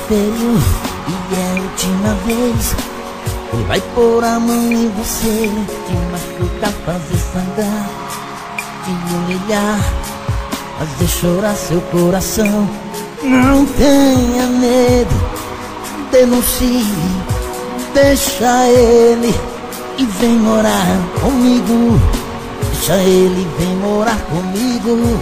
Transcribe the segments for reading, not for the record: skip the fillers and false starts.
feio e é a última vez. Ele vai pôr a mão em você, te machucar, fazer sangrar, te humilhar, fazer chorar seu coração. Não tenha medo, denuncie, deixa ele e vem morar comigo. Deixa ele e vem morar comigo.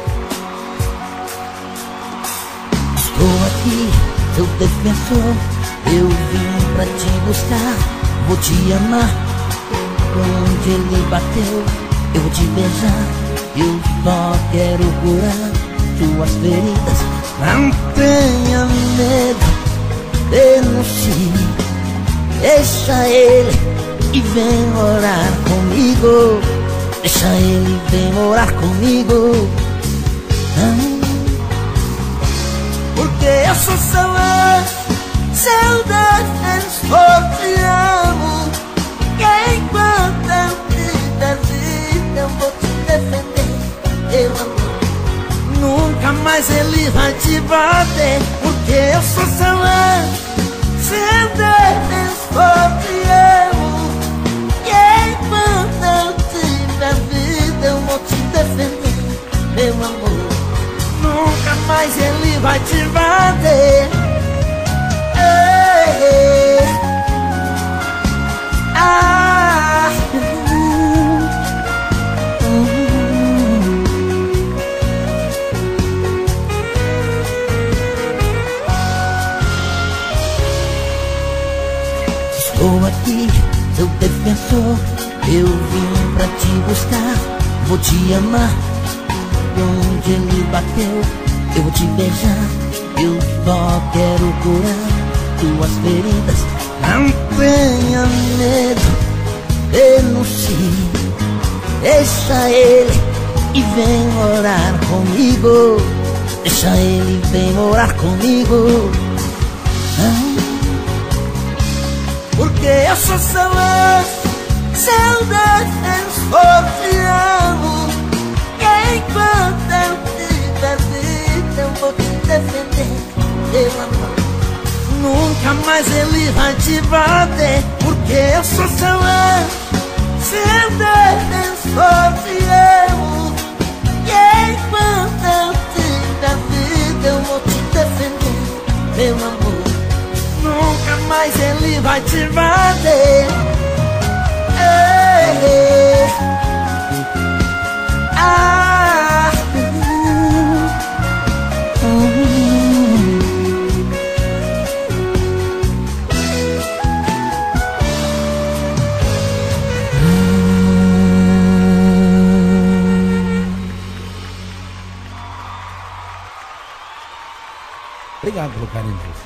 Estou aqui, seu defensor. Eu vim pra te buscar, vou te amar. Onde ele bateu, eu vou te beijar. Eu só quero curar suas feridas. Não tenha medo, denuncie, deixa ele e vem morar comigo. Deixa ele e vem morar comigo. Porque eu sou seu anjo, seu defensor, te amo. E enquanto eu tiver vida, eu vou te defender, meu amor. Nunca mais ele vai te bater. Porque eu sou seu anjo, seu defensor, te amo. E enquanto eu tiver vida, eu vou te defender, meu amor. Nunca mais ele vai te bater. Estou aqui, seu defensor. Eu vim pra te buscar, vou te amar. Onde ele bateu, eu vou te beijar. Eu só quero curar tuas feridas. Não tenha medo, denuncie, deixa ele e vem morar comigo. Deixa ele e vem morar comigo. Porque eu sou seu anjo, seu defensor, te amo. E enquanto eu tiver vida, eu vou te defender, meu amor. Nunca mais ele vai te bater. Porque eu sou seu anjo, seu defensor, te amo. E enquanto eu tiver vida, eu vou te defender, meu amor. Nunca mais ele vai te bater. Obrigado pelo carinho de